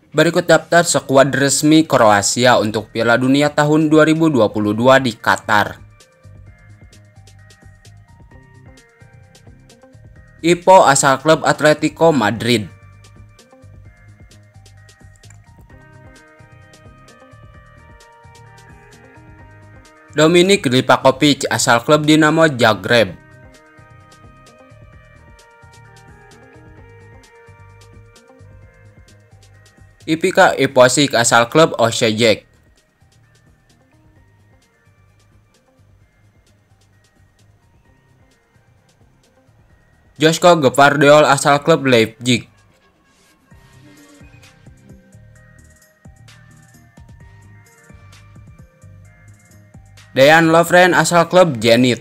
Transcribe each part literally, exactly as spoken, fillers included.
Berikut daftar skuad resmi Kroasia untuk Piala Dunia tahun dua ribu dua puluh dua di Qatar. Ipo asal klub Atletico Madrid. Dominik Livakovic asal klub Dinamo Zagreb. Ipika Ivosic asal klub Osijek. Joško Gvardiol asal klub Leipzig. Dejan Lovren asal klub Zenit.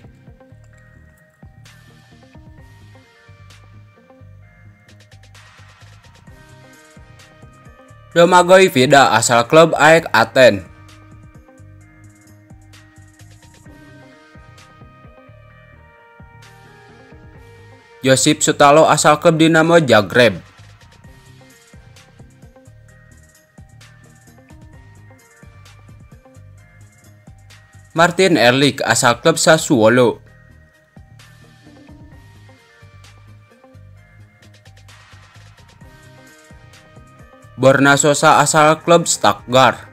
Domagoj Vida asal klub A E K Aten. Josip Sutalo asal klub Dinamo Zagreb. Martin Ehrlich asal klub Sassuolo. Borna Sosa asal klub Stuttgart.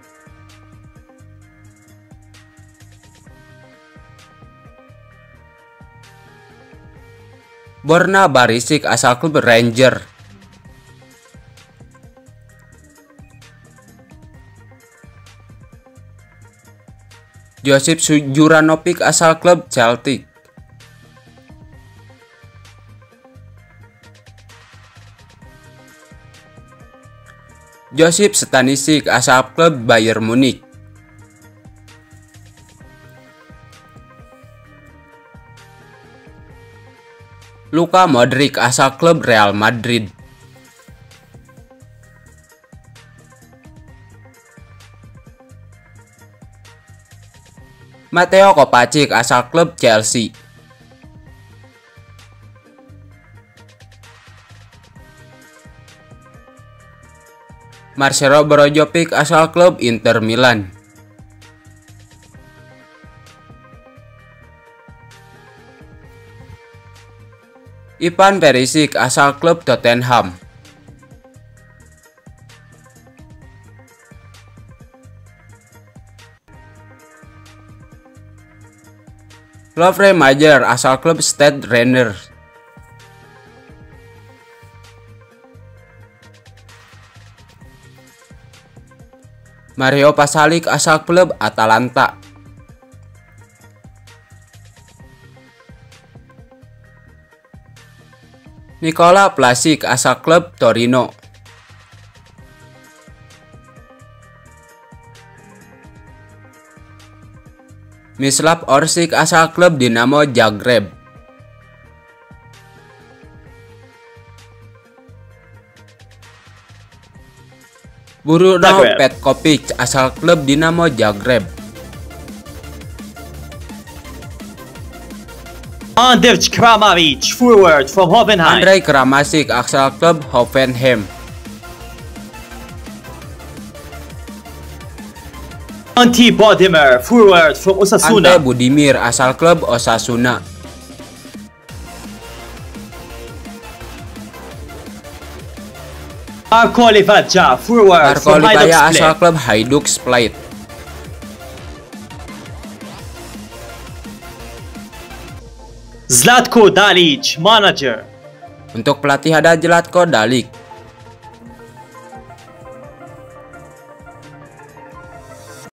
Borna Barisic asal klub Rangers. Josip Juranovic asal klub Celtic. Josip Stanisic asal klub Bayern Munich. Luka Modric asal klub Real Madrid. Mateo Kovacic asal klub Chelsea. Marcelo Brozovic asal klub Inter Milan. Ivan Perisic asal klub Tottenham. Lovre Majer asal klub Stade Renners. Mario Pasalic asal klub Atalanta. Nikola Vlasic asal klub Torino. Mislav Orsic asal klub Dinamo Zagreb. Bruno Petkovic asal klub Dinamo Zagreb. Andrej Kramaric, forward from Hoffenheim. Andrej Kramaric asal klub Hoffenheim. Ante Budimir, forward from Osasuna. Ante Budimir asal klub Osasuna. Marko Livaja, forward Marko from Hajduk Livaja asal Split. klub Hajduk Split. Zlatko Dalic, manager. Untuk pelatih ada Zlatko Dalic.